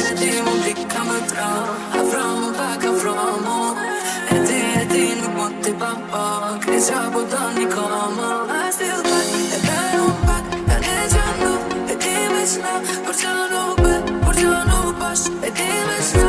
e ti më pika më tra. Afro më pak, afro mu. E ti nuk më t'i pa pak. E qa po të një kama. I still back, e beru pak. E ne që nuk, e ti veç na. Por që nuk be, por që nuk bash. E ti veç na.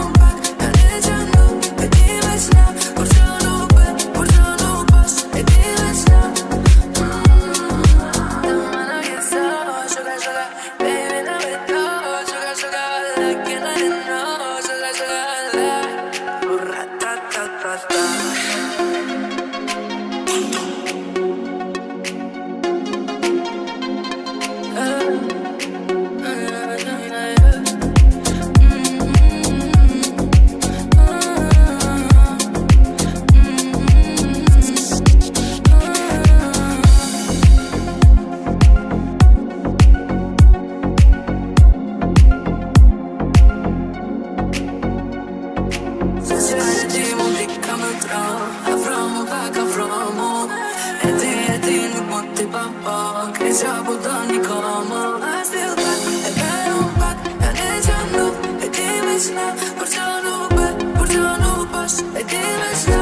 It Grecia po tani kama I still back, e veron pak E ne gjanu, e ti me qna Por gjanu be, por gjanu bash E ti me qna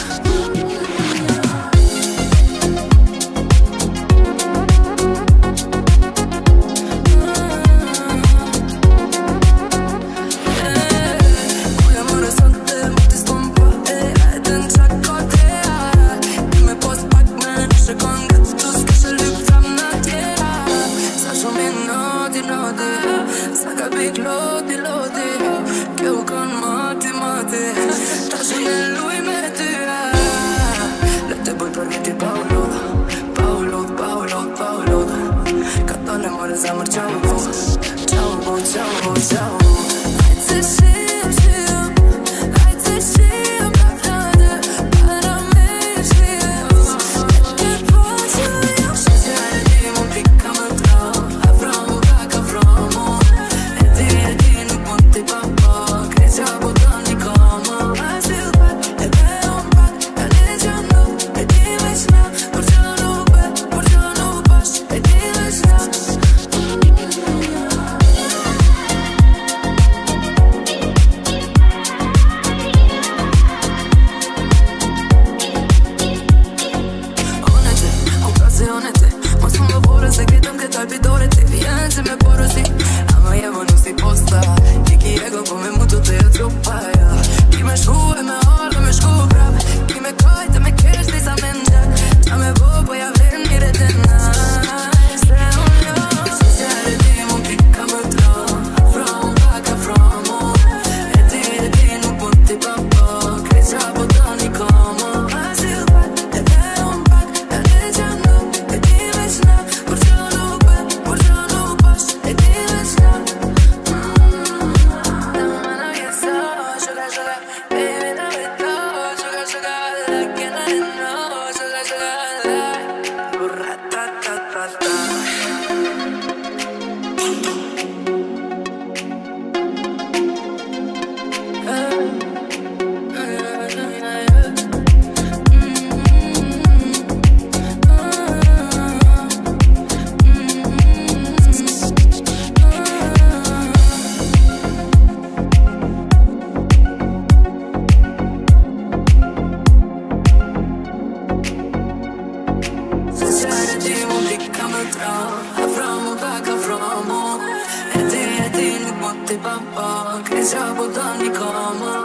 Zamër qau bo, qau bo, qau bo, qau bo Hajtë se shim, shim Hajtë se shim ka flande Para me shim E po që jo Shqyare ti mund pika më tra Afro mu pak, afro mu E ti nuk mund t'i papa Greqa po tani kama I still back, e veron pak E ne gjanu, e ti me qna Por gjanu be, por gjanu bash E ti me qna Se me porosi, ama jevo nuk si posta Ki ego po me mutu të jo trupaja Ki me shku e me orë me shku prap Ki me kajt e me kesh disa me njak Qa me bo po ja vlen mire të naj Se unë jo Shqyare ti mu pika më tra Afro mu pak afro mu E ti nuk mund t'i papa Greqa po tani kama I still back, e veron pak E ne gjanu, e ti me qna Por gjanu be, por gjanu E ti me qna Damana vjesa Shuga, shuga Baby, na me to Shuga, shuga Like and I know Shuga, shuga Like Ra-ta-ta-ta-ta Afro mu pak afro mu E ti nuk mund t'i papa Greqa po tani kama